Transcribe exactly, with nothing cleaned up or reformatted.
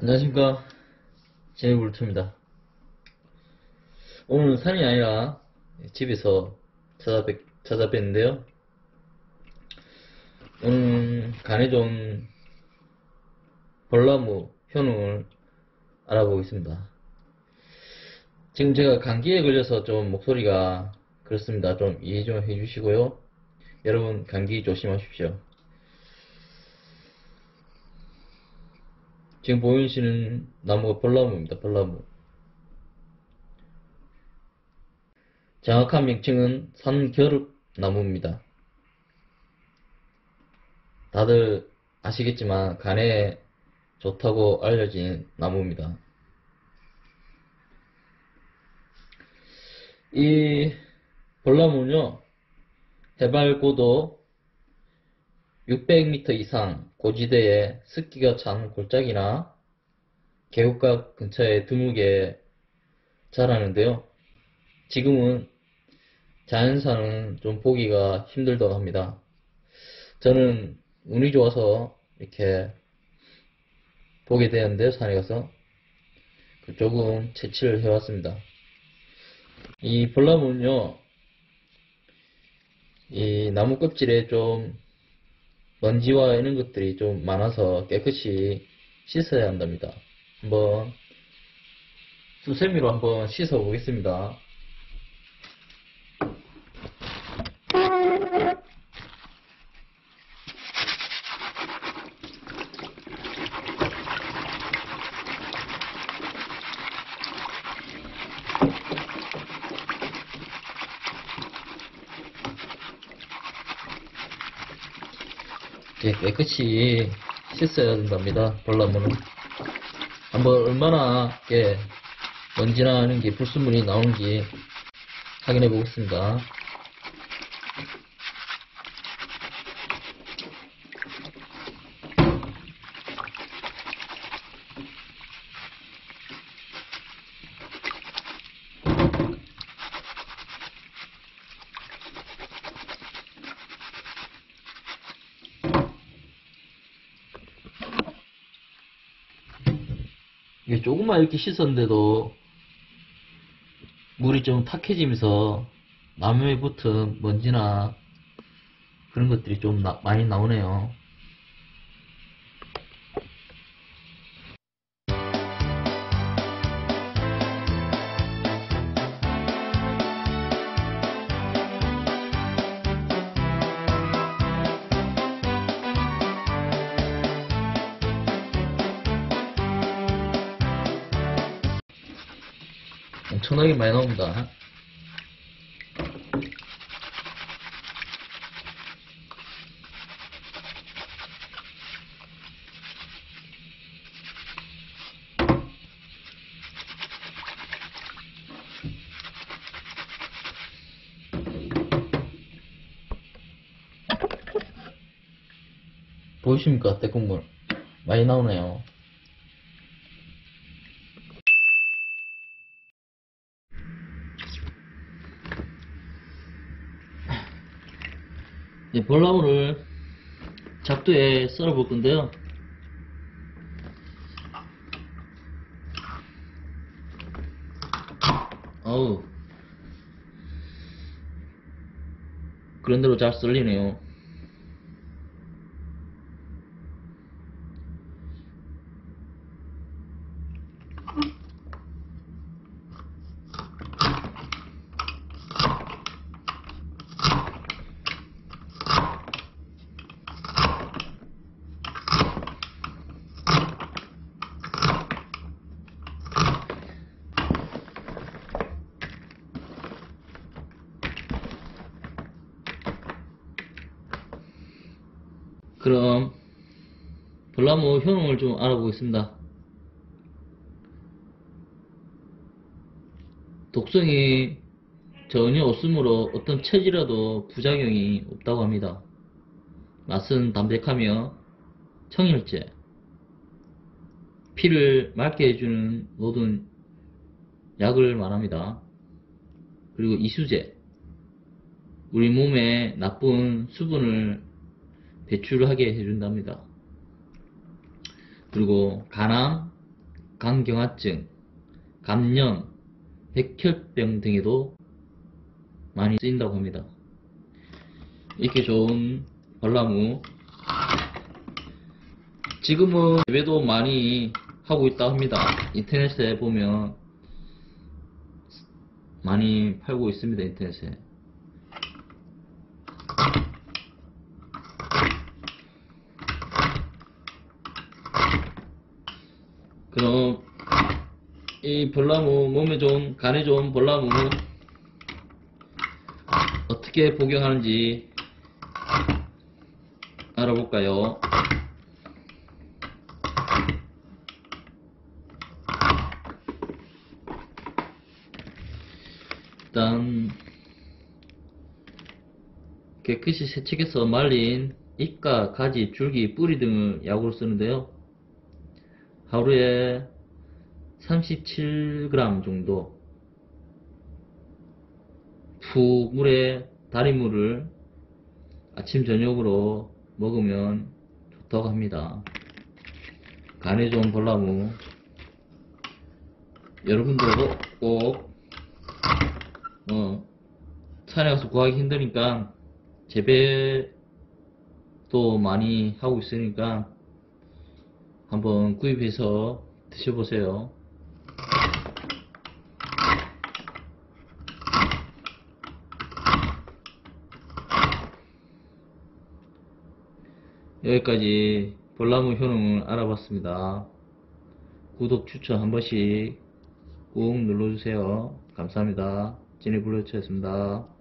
안녕하십니까, 제이블루투입니다. 오늘은 산이 아니라 집에서 찾아뵙, 찾아뵀는데요. 오늘은 간에 좋은 벌나무 효능을 알아보겠습니다. 지금 제가 감기에 걸려서 좀 목소리가 그렇습니다. 좀 이해 좀 해주시고요. 여러분 감기 조심하십시오. 지금 보이시는 나무가 벌나무입니다. 벌나무. 정확한 명칭은 산겨룹나무입니다. 다들 아시겠지만 간에 좋다고 알려진 나무입니다. 이 벌나무는요, 해발 고도 육백 미터 이상 고지대에 습기가 찬 골짜기나 계곡가 근처에 드물게 자라는데요. 지금은 자연산은 좀 보기가 힘들다고 합니다. 저는 운이 좋아서 이렇게 보게 되었는데요, 산에 가서 조금 채취를 해왔습니다. 이 벌나무는요, 이 나무 껍질에 좀 먼지와 이런 것들이 좀 많아서 깨끗이 씻어야 한답니다. 한번 수세미로 한번 씻어 보겠습니다. 깨끗이 씻어야 된답니다. 벌나무는 한번 얼마나 게 먼지나 하는 게 불순물이 나오는지 확인해 보겠습니다. 이게 조금만 이렇게 씻었는데도 물이 좀 탁해지면서 나무에 붙은 먼지나 그런 것들이 좀 나, 많이 나오네요. 엄청나게 많이 나옵니다. 보이십니까? 때국물 많이 나오네요. 이 벌나무를 작두에 썰어 볼 건데요. 어우, 그런대로 잘 썰리네요. 그럼 벌나무 효능을 좀 알아보겠습니다. 독성이 전혀 없으므로 어떤 체질에도 부작용이 없다고 합니다. 맛은 담백하며 청일제, 피를 맑게 해주는 모든 약을 말합니다. 그리고 이수제, 우리 몸에 나쁜 수분을 배출하게 해준답니다. 그리고 간암, 간경화증, 감염, 백혈병 등에도 많이 쓰인다고 합니다. 이렇게 좋은 벌나무, 지금은 재배도 많이 하고 있다고 합니다. 인터넷에 보면 많이 팔고 있습니다. 인터넷에. 그럼 이 벌나무, 몸에 좋은, 간에 좋은 벌나무 어떻게 복용하는지 알아볼까요? 일단 깨끗이 세척해서 말린 잎과 가지, 줄기, 뿌리 등을 약으로 쓰는데요. 하루에 삼십칠 그램 정도 푹 물에 달인 물을 아침 저녁으로 먹으면 좋다고 합니다. 간에 좋은 벌나무, 여러분들도 꼭 어, 산에 가서 구하기 힘드니까 재배도 많이 하고 있으니까 한번 구입해서 드셔보세요. 여기까지 벌나무 효능을 알아봤습니다. 구독, 추천 한 번씩 꾹 눌러주세요. 감사합니다. 진해블루츠였습니다.